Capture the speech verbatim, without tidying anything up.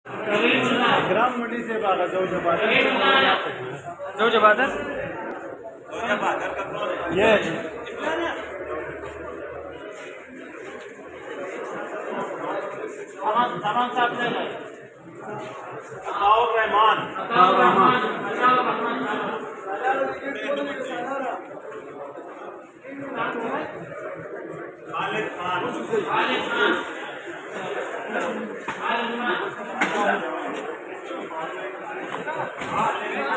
ग्राम मंडी से बागा जो जबादर जो जबादर ये सामान सामान साहब ले लो। अताउर रहमान अताउर रहमान खालिद खान खालिद खान खालिद खान